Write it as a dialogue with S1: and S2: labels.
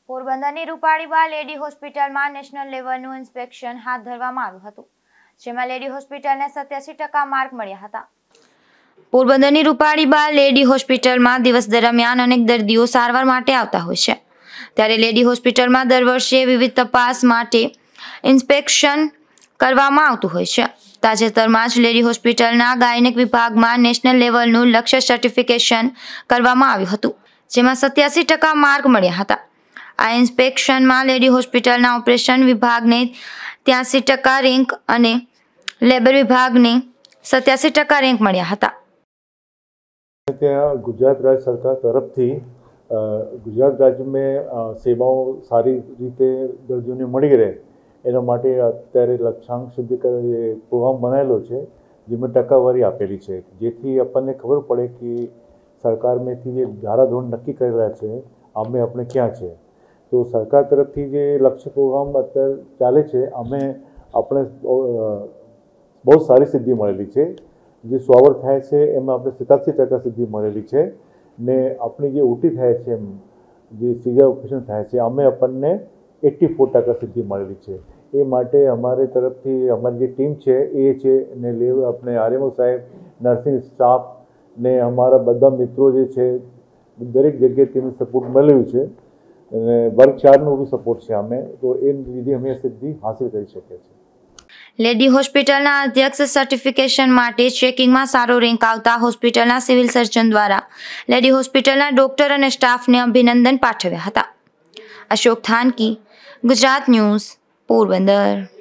S1: પોરબંદરની રૂપાળીબા લેડી હોસ્પિટલમાં નેશનલ લેવલનું ઇન્સ્પેક્શન હાથ ધરવામાં આવ્યું હતું, જેમાં લેડી હોસ્પિટલને 87% માર્ક મળ્યા હતા. પોરબંદરની રૂપાળીબા લેડી હોસ્પિટલમાં દિવસ દરમિયાન અનેક દર્દીઓ સારવાર માટે આવતા હોય છે, ત્યારે લેડી હોસ્પિટલમાં દર વર્ષે વિવિધ તપાસ માટે ઇન્સ્પેક્શન કરવામાં આવતું હોય છે. તાજેતરમાં જ લેડી હોસ્પિટલના ગાયનેક વિભાગમાં નેશનલ લેવલનું લક્ષ્ય સર્ટિફિકેશન કરવામાં આવ્યું હતું, જેમાં 87% માર્ક મળ્યા હતા. આ ઇન્સ્પેક્શનમાં લેડી હોસ્પિટલના ઓપરેશન વિભાગને 83% રેન્ક અને લેબર વિભાગને 87% રેન્ક મળ્યા હતા.
S2: गुजरात राज्य सरकार तरफ थी गुजरात राज्य में सेवाओं सारी रीते दर्दियों ने मળી રહે એના માટે અત્યારે લક્ષ્યાંક સિદ્ધ કરે પ્રોગ્રામ બનાવેલો છે, જેમાં ટકાવારી આપેલી છે, જેથી આપણને ખબર પડે કે સરકારમાંથી જે ધારાધોરણ નક્કી કરેલા છે અમે આપણે ક્યાં છે. તો સરકાર તરફથી જે લક્ષ્ય પ્રોગ્રામ અત્યારે ચાલે છે, અમે આપણે બહુ સારી સિદ્ધિ મળેલી છે. જે સ્વાવર થાય છે એમાં આપણે 87% સિદ્ધિ મળેલી છે ને આપણી જે ઉલટી થાય છે જે સીઝર ઓપરેશન થાય છે અમે આપણને 84% સિદ્ધિ મળેલી છે. એ માટે અમારી તરફથી અમારી જે ટીમ છે એ છે ને આપણે આરએમઓ સાહેબ, નર્સિંગ સ્ટાફ ને અમારા બધા મિત્રો જે છે દરેક જગ્યાએ તેમને સપોર્ટ મળેલું છે અને વર્ગ 4નો બી સપોર્ટ છે અમે, તો એ લીધે અમે સિદ્ધિ હાંસિલ કરી શકીએ છીએ.
S1: લેડી હોસ્પિટલના અધ્યક્ષ સર્ટિફિકેશન માટે ચેકિંગમાં સારો રેન્ક આવતા હોસ્પિટલના સિવિલ સર્જન દ્વારા લેડી હોસ્પિટલના ડોક્ટર અને સ્ટાફને અભિનંદન પાઠવ્યા હતા. અશોક થાનકી, ગુજરાત ન્યૂઝ, પોરબંદર.